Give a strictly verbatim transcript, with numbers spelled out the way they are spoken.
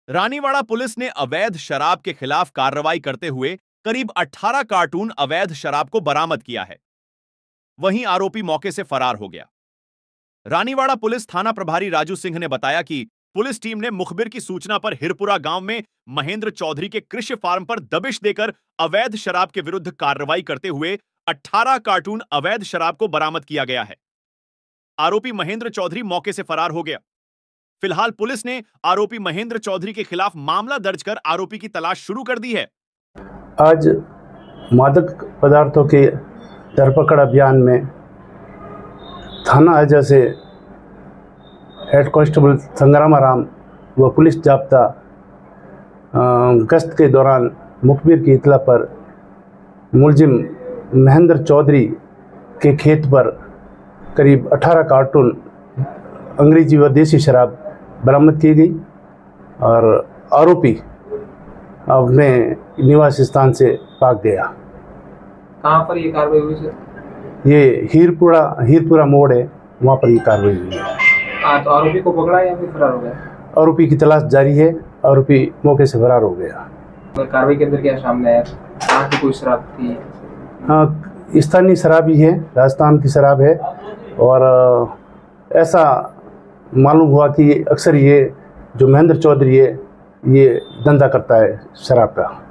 Raniwara police ने अवैध शराब के खिलाफ कार्रवाई करते हुए करीब अठारह कार्टून अवैध शराब को बरामद किया है। वहीं आरोपी मौके से फरार हो गया। रानीवाड़ा पुलिस थाना प्रभारी राजू सिंह ने बताया कि पुलिस टीम ने मुखबिर की सूचना पर हिरपुरा गांव में महेंद्र चौधरी के कृषि फार्म पर दबिश देकर अवैध शराब के विरुद्ध कार्रवाई करते हुए अठारह कार्टून अवैध शराब को बरामद किया गया है। आरोपी महेंद्र चौधरी मौके से फरार हो गया। फिलहाल पुलिस ने आरोपी महेंद्र चौधरी के खिलाफ मामला दर्ज कर आरोपी की तलाश शुरू कर दी है। आज मादक पदार्थों के धरपकड़ अभियान में थाना अजय से हेड कांस्टेबल संग्रामाराम व पुलिस जाब्ता गश्त के दौरान मुखबिर की इतला पर मुलजिम महेंद्र चौधरी के खेत पर करीब अठारह कार्टून अंग्रेजी व देसी शराब बरामद की गई और आरोपी अपने निवास स्थान से भाग गया। कहाँ पर ये कार्रवाई हुई सर? ये हीरपुरा हीरपुरा मोड़ है, वहाँ पर ये कार्रवाई हुई है। हाँ, तो आरोपी को पकड़ा या फिर फरार हो गया? आरोपी की तलाश जारी है। आरोपी मौके से फरार हो गया। कार्रवाई के अंदर क्या सामने आया? कहाँ की कोई शराब थी? हाँ, स्थानीय शराब ही है, राजस्थान की शराब है। और ऐसा मालूम हुआ कि अक्सर ये जो महेंद्र चौधरी है ये धंधा करता है शराब का।